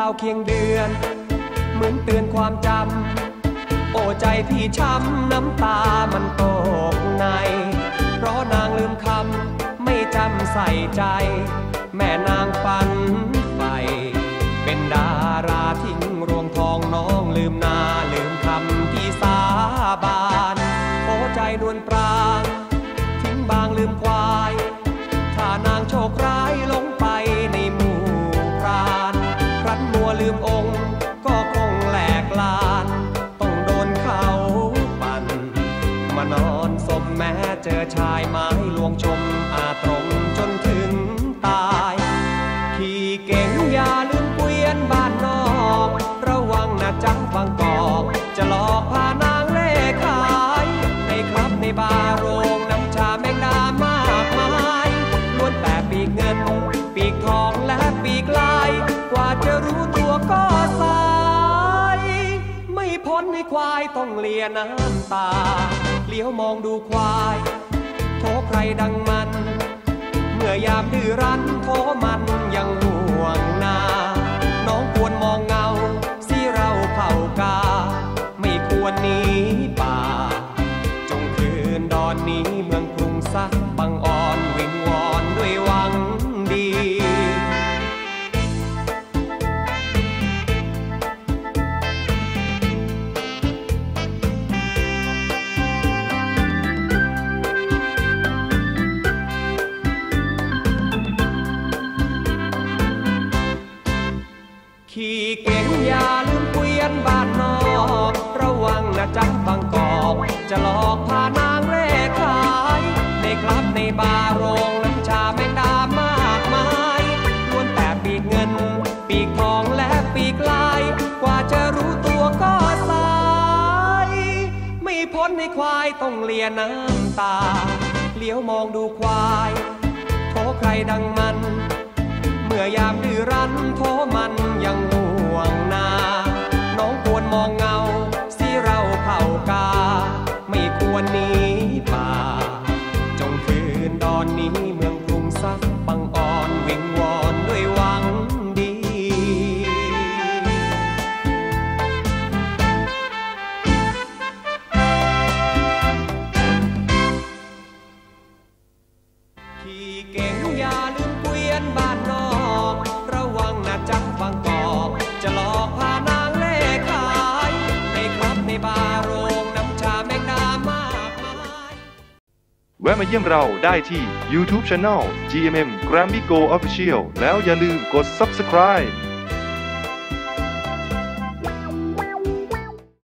าวเคียงเดือนเหมือนเตือนความจำโอ้ใจพี่ช้ำน้ำตามันตกในเพราะนางลืมคำไม่จำใส่ใจแม่นางฝันใฝ่เป็นดาราทิ้งรวงทองน้องลืมนาลืมคำที่สาบานโอ้ใจนวลปรางทิ้งบางลืมควายถ้านางโชคร้ายลงไปในหมู่พรานครั้นมัวลืมองค์ก็คงแหลกลานต้องโดนเขาปั่นมานอนสมแม้เจอชายไม้ลวงชมอาตรงจนถึงตายขี่เก่งอย่าลืมเกวียนบ้านนอกระวังนะจ๊ะบางกอกจะหลอกพานางเล่ขายในคลับในบาร์โรงน้ำชาแมงดามากมายล้วนแต่ปีกเงินปีกทองและปีกลายกว่าจะรู้ตัวก็สายไม่พ้นให้ควายต้องเลียน้ำตาเลี้ยวมองดูควายโทใครดังมันเมื่อยามดื้อรั้นโทมันยังห่วงนาน้องควรมองเงาสิเราเผ่ากาไม่ควรหนีป่าจงคืนดอนนี้เมืองกรุงสักบังอ่อนวิงวอนด้วยหวังดีขี่เก่งอย่าลืมเกวียนบ้านนอกระวังนะจ๊ะบางกอกจะหลอกพานางเร่ขายในคลับในบาร์โรงน้ำชาแมงดามากมายล้วนแต่ปีกเงินปีกทองและปีกลายกว่าจะรู้ตัวก็สายไม่พ้นให้ควายต้องเลียน้ำตาเลี้ยวมองดูควายโทใครดังมันเมื่อยามดื้อรั้นโทมันยังห่วงนาน้องควรมองเงาสิเราเผ่ากาไม่ควรหนีป่าจงคืนดอนนี้เมืองกรุงสักบังอ่อนวิงวอนด้วยหวังดีขี่เก่งอย่าลืมเกวียนบ้านนอกระวังนะจ๊ะบางกอกจะหลอกพานางเล่ขายในคลับในบาร์โรงน้ำชาแมงดามากมายแวะมาเยี่ยมเราได้ที่ YouTube Channel GMM Grammy Go Official แล้วอย่าลืมกด Subscribe